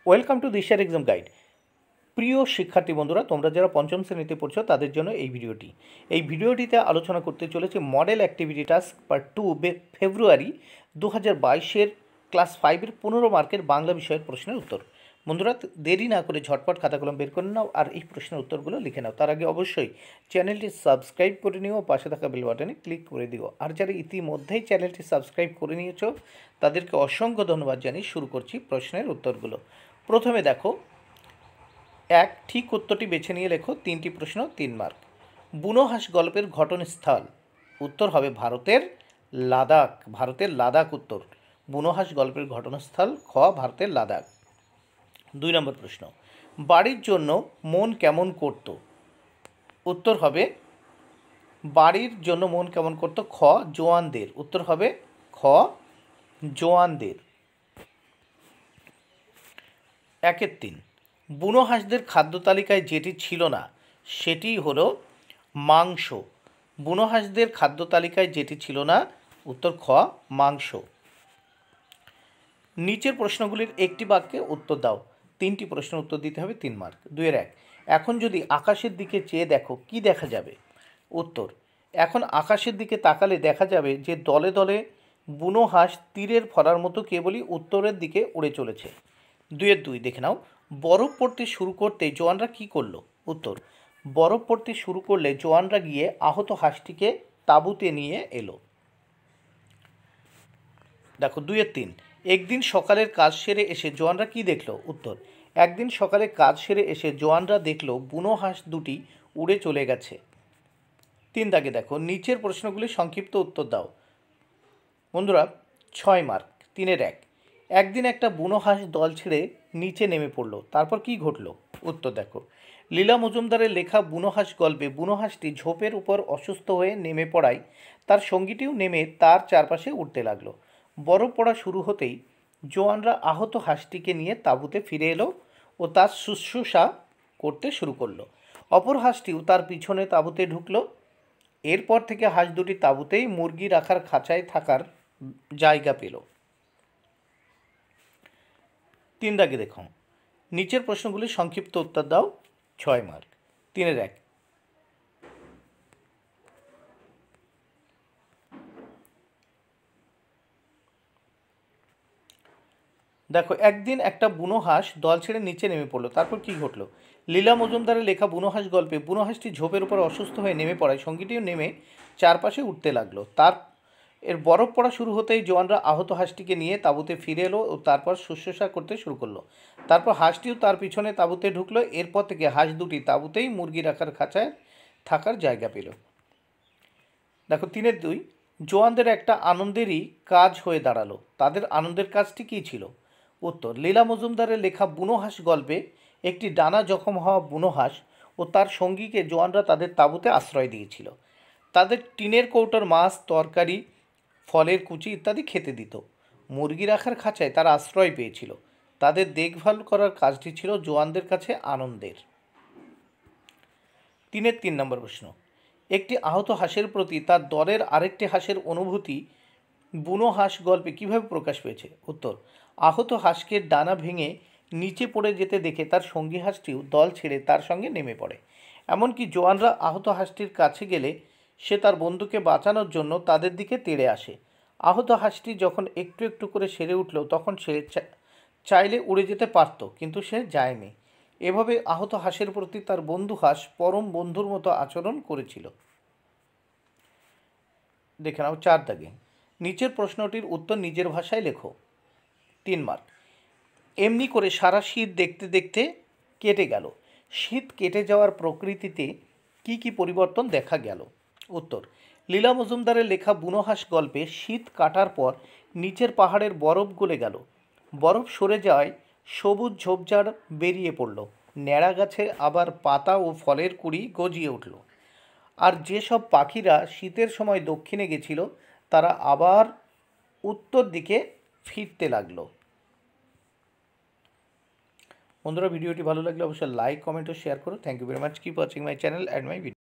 Welcome to দিশার exam guide. প্রিয় শিক্ষার্থী বন্ধুরা, তোমরা যারা পঞ্চম শ্রেণীতে পড়ছো তাদের জন্য এই ভিডিওটিতে আলোচনা করতে চলেছে মডেল অ্যাক্টিভিটি টাস্ক পার্ট 2 ফেব্রুয়ারি 2022-এর ক্লাস 5-এর 15 মার্কের বাংলা বিষয়ের প্রশ্নের উত্তর। বন্ধুরা, দেরি না করে ঝটপট খাতা কলম বের করে নাও আর এই প্রশ্নের উত্তরগুলো লিখে নাও। তার আগে অবশ্যই চ্যানেলটি সাবস্ক্রাইব করে নিও, পাশে থাকা বেল বাটনে ক্লিক করে দিও। আর যারা ইতিমধ্যেই চ্যানেলটি সাবস্ক্রাইব করে নিয়েছো তাদেরকে অসংখ্য ধন্যবাদ জানিয়ে শুরু করছি প্রশ্নের উত্তরগুলো। প্রথমে দেখো, এক ঠিক উত্তরটি বেছে নিয়ে লেখো। 3টি প্রশ্ন, 3 মার্ক। বুনো হাঁস গল্পের ঘটনাস্থল উত্তর হবে ভারতের লাদাখ। উত্তর। বুনো হাঁস গল্পের ঘটনাস্থল খ ভারতের লাদাখ। 2 নম্বর প্রশ্ন, বাড়ির জন্য মন কেমন করত? উত্তর হবে বাড়ির জন্য মন কেমন করত খ জোয়ানদের। উত্তর হবে খ জোয়ানদের। 1-3, বুনো হাঁসদের খাদ্য তালিকায় যেটি ছিল না সেটি হলো মাংস। বুনো হাঁসদের খাদ্য তালিকায় যেটি ছিল না, উত্তর খ মাংস। নিচের প্রশ্নগুলির একটি বাক্যে উত্তর দাও। 3টি প্রশ্নের উত্তর দিতে হবে, 3 মার্ক। 2-1, এখন যদি আকাশের দিকে চেয়ে দেখো কি দেখা যাবে? উত্তর, এখন আকাশের দিকে তাকালে দেখা যাবে যে দলে দলে বুনো হাঁস তীরের ফলার মতো কেবলই উত্তরের দিকে উড়ে চলেছে। 2-2 দেখে নাও, বরফ পড়তে শুরু করতে জোয়ানরা কি করলো? উত্তর, বরফ পড়তে শুরু করলে জোয়ানরা গিয়ে আহত হাঁসটিকে তাঁবুতে নিয়ে এলো। দেখো 2-3, একদিন সকালের কাজ সেরে এসে জোয়ানরা কি দেখলো? উত্তর, একদিন সকালে কাজ সেরে এসে জোয়ানরা দেখলো বুনো হাঁস দুটি উড়ে চলে গেছে। 3 দাগে দেখো, নিচের প্রশ্নগুলি সংক্ষিপ্ত উত্তর দাও। বন্ধুরা 6 মার্ক। 3-1, একদিন একটা বুনো হাঁস দল ছেড়ে নিচে নেমে পড়লো, তারপর কি ঘটলো? উত্তর দেখো, লীলা মজুমদারের লেখা বুনো হাঁস গল্পে বুনো হাঁসটি ঝোপের উপর অসুস্থ হয়ে নেমে পড়ায় তার সঙ্গীটিও নেমে তার চারপাশে উঠতে লাগলো। বরফ পড়া শুরু হতেই জোয়ানরা আহত হাঁসটিকে নিয়ে তাঁবুতে ফিরে এলো ও তার শুশ্রূষা করতে শুরু করলো। অপর হাঁসটিও তার পিছনে তাঁবুতে ঢুকলো। এরপর থেকে হাঁস দুটি তাঁবুতেই মুরগি রাখার খাঁচায় থাকার জায়গা পেল। 3 দাগে দেখো, নিচের প্রশ্নগুলি সংক্ষিপ্ত উত্তর দাও। 6 মার্ক। 3-1, দেখো, একদিন একটা বুনো হাঁস দল ছেড়ে নিচে নেমে পড়লো, তারপর কি ঘটলো? লীলা মজুমদারের লেখা বুনো হাঁস গল্পে বুনো হাঁসটি ঝোপের উপর অসুস্থ হয়ে নেমে পড়ায় সঙ্গীটিও নেমে চারপাশে উঠতে লাগলো। এর বরফ পড়া শুরু হতেই জোয়ানরা আহত হাঁসটিকে নিয়ে তাঁবুতে ফিরে এলো ও তারপর শুশ্রূষা করতে শুরু করলো। তারপর হাঁসটিও তার পিছনে তাঁবুতে ঢুকলো। এরপর থেকে হাঁস দুটি তাঁবুতেই মুরগি রাখার খাঁচায় থাকার জায়গা পেল। দেখো 3-2, জোয়ানদের একটা আনন্দেরই কাজ হয়ে দাঁড়ালো, তাদের আনন্দের কাজটি কী ছিল? উত্তর, লীলা মজুমদারের লেখা বুনো হাঁস গল্পে একটি ডানা জখম হওয়া বুনো হাঁস ও তার সঙ্গীকে জোয়ানরা তাদের তাঁবুতে আশ্রয় দিয়েছিল। তাদের টিনের কৌটোর মাছ, তরকারি, ফলের কুচি ইত্যাদি খেতে দিত। মুরগি রাখার খাঁচায় তারা আশ্রয় পেয়েছিল। তাদের দেখভাল করার কাজটি ছিল জোয়ানদের কাছে আনন্দের। 3 নম্বর প্রশ্ন, একটি আহত হাঁসের প্রতি তার দলের আরেকটি হাঁসের অনুভূতি বুনো হাঁস গল্পে কীভাবে প্রকাশ পেয়েছে? উত্তর, আহত হাঁসকে ডানা ভেঙে নিচে পড়ে যেতে দেখে তার সঙ্গী হাঁসটিও দল ছেড়ে তার সঙ্গে নেমে পড়ে। এমনকি জোয়ানরা আহত হাঁসটির কাছে গেলে সে তার বন্ধুকে বাঁচানোর জন্য তাদের দিকে তেড়ে আসে। আহত হাঁসটি যখন একটু একটু করে সেরে উঠল তখন সে চাইলে উড়ে যেতে পারত, কিন্তু সে যায়নি। এভাবে আহত হাঁসের প্রতি তার বন্ধু হাঁস পরম বন্ধুর মতো আচরণ করেছিল। দেখে নাও 4 দাগে, নিচের প্রশ্নটির উত্তর নিজের ভাষায় লেখো। 3 মার্ক। এমনি করে সারা শীত দেখতে দেখতে কেটে গেল। শীত কেটে যাওয়ার প্রকৃতিতে কি কি পরিবর্তন দেখা গেল? উত্তর, লীলা মজুমদারের লেখা বুনো হাঁস গল্পে শীত কাটার পর নিচের পাহাড়ের বরফ গলে গেল। বরফ সরে যাওয়ায় সবুজ ঝোপঝাড় বেরিয়ে পড়ল। ন্যাড়া গাছে আবার পাতা ও ফলের কুঁড়ি গজিয়ে উঠল। আর যেসব পাখিরা শীতের সময় দক্ষিণে গেছিল তারা আবার উত্তর দিকে ফিরতে লাগলো। বন্ধুরা, ভিডিওটি ভালো লাগলে অবশ্যই লাইক, কমেন্ট ও শেয়ার করো। Thank you very much. Keep watching my channel and my video.